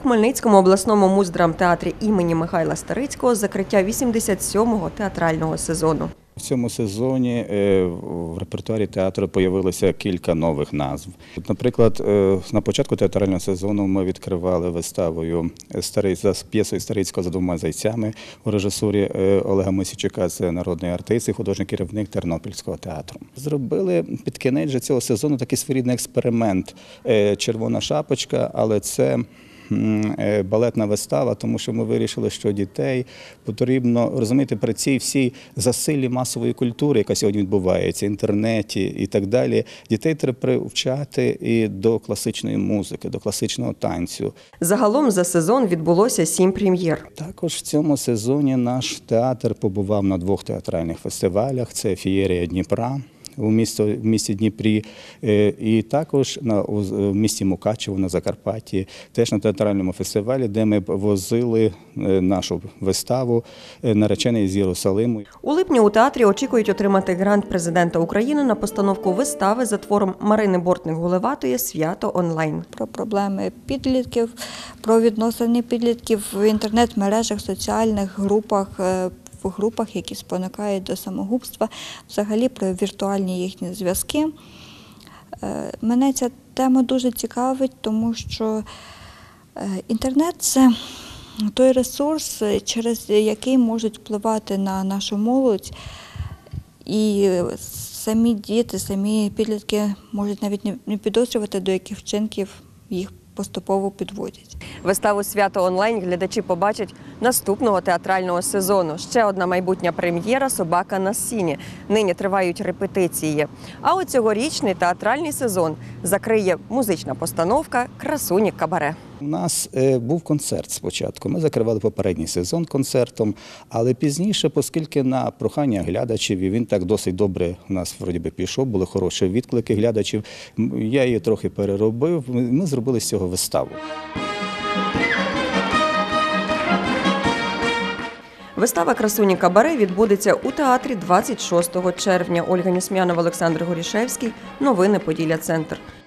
Хмельницькому обласному муздрамтеатрі імені Михайла Старицького закриття 87-го театрального сезону. В цьому сезоні в репертуарі театру з'явилося кілька нових назв. Наприклад, на початку театрального сезону ми відкривали виставою за п'єсою Старицького «За двома зайцями» у режисурі Олега Мосійчука, це народний артист і художній керівник Тернопільського театру. Зробили під кінець цього сезону такий своєрідний експеримент «Червона шапочка», але це балетна вистава, тому що ми вирішили, що дітей потрібно розуміти при цій всій засиллі масової культури, яка сьогодні відбувається, інтернеті і так далі. Дітей треба привчати і до класичної музики, до класичного танцю. Загалом за сезон відбулося 7 прем'єр. Також в цьому сезоні наш театр побував на 2 театральних фестивалях. Це «Феєрія Дніпра» у місті Дніпрі, і також в місті Мукачево на Закарпатті, теж на театральному фестивалі, де ми возили нашу виставу «Наречений з Єрусалиму». У липні у театрі очікують отримати грант президента України на постановку вистави за твором Марини Бортник-Гулеватої «Свято онлайн». Про проблеми підлітків, про відносини підлітків в інтернет-мережах, соціальних групах, які спонукають до самогубства, взагалі про віртуальні їхні зв'язки. Мене ця тема дуже цікавить, тому що інтернет – це той ресурс, через який можуть впливати на нашу молодь, і самі діти, самі підлітки можуть навіть не підозрювати, до яких вчинків їх поступово підводять. Виставу «Свято онлайн» глядачі побачать наступного театрального сезону. Ще одна майбутня прем'єра «Собака на сіні». Нині тривають репетиції. А от цьогорічний театральний сезон закриє музична постановка «Красуні кабаре». У нас був концерт спочатку. Ми закривали попередній сезон концертом, але пізніше, оскільки на прохання глядачів, і він так досить добре у нас вроді би пішов, були хороші відклики глядачів, я її трохи переробив, ми зробили з цього виставу. Вистава «Красуні кабаре» відбудеться у театрі 26 червня. Ольга Несміянова, Олександр Горішевський. Новини Поділля Центр.